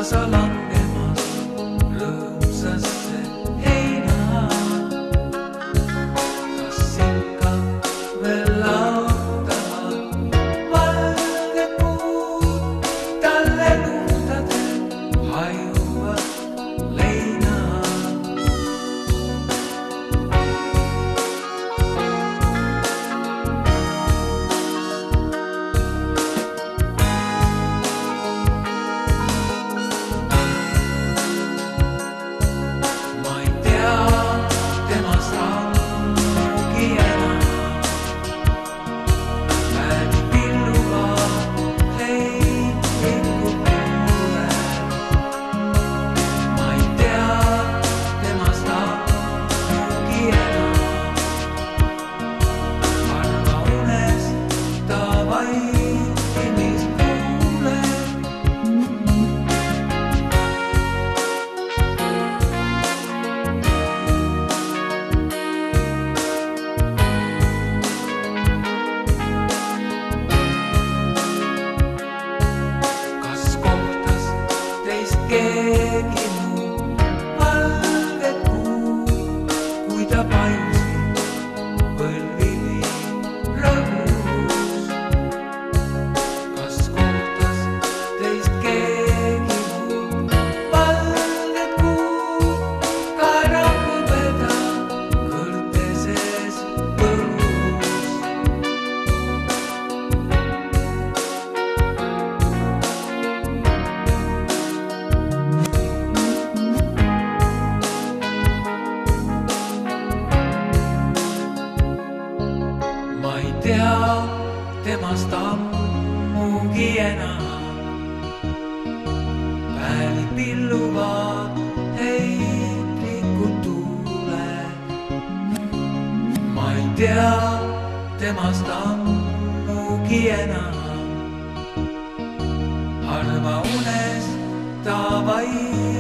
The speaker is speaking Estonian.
sa langemas rõõmsasse heina. Kas ikka veel lautavad valged puud talle luhtade hajuvad leina. Keegi muu valget kuud, kui ta pajusid põlvili rõhus. Kas kohtas teist keegi muu valget kuud, ka rahvupeda kõrteses põrus. Ma ei tea temast ammugi enam, päevid pilluvad heitlikud tuuled. Ma ei tea temast ammugi enam, harva unes ta vaid